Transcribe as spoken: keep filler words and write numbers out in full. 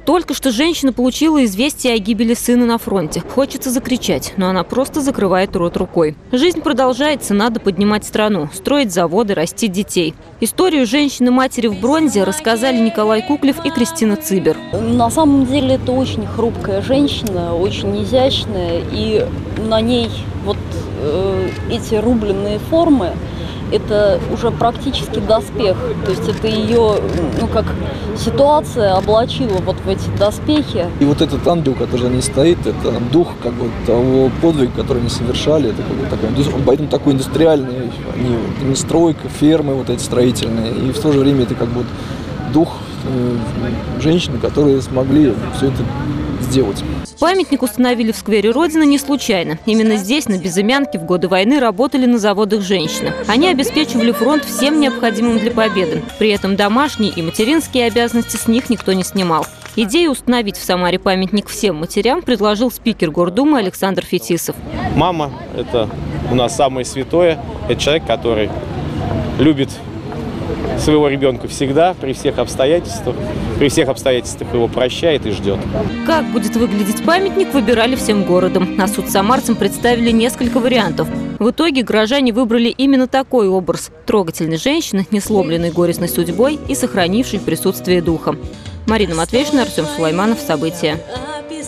Только что женщина получила известие о гибели сына на фронте. Хочется закричать, но она просто закрывает рот рукой. Жизнь продолжается, надо поднимать страну, строить заводы, растить детей. Историю женщины-матери в бронзе рассказали Николай Куклев и Кристина Цибер. На самом деле это очень хрупкая женщина, очень изящная, и на ней вот э, эти рубленные формы. Это уже практически доспех, то есть это ее, ну как ситуация облачила вот в эти доспехи. И вот этот ангел, который за ней стоит, это дух как бы того подвига, который они совершали, это как бы такой, поэтому такой индустриальный, они вот, не стройка, фермы вот эти строительные, и в то же время это как бы дух э, женщины, которые смогли все это сделать. Памятник установили в сквере Родины не случайно. Именно здесь, на Безымянке, в годы войны работали на заводах женщины. Они обеспечивали фронт всем необходимым для победы. При этом домашние и материнские обязанности с них никто не снимал. Идею установить в Самаре памятник всем матерям предложил спикер Гордумы Александр Фетисов. Мама – это у нас самое святое. Это человек, который любит своего ребенка всегда, при всех обстоятельствах. При всех обстоятельствах его прощает и ждет. Как будет выглядеть памятник, выбирали всем городом. На суд самарцам представили несколько вариантов. В итоге горожане выбрали именно такой образ – трогательной женщины, не сломленной горестной судьбой и сохранившей присутствие духа. Марина Матвейшина, Артем Сулайманов. События.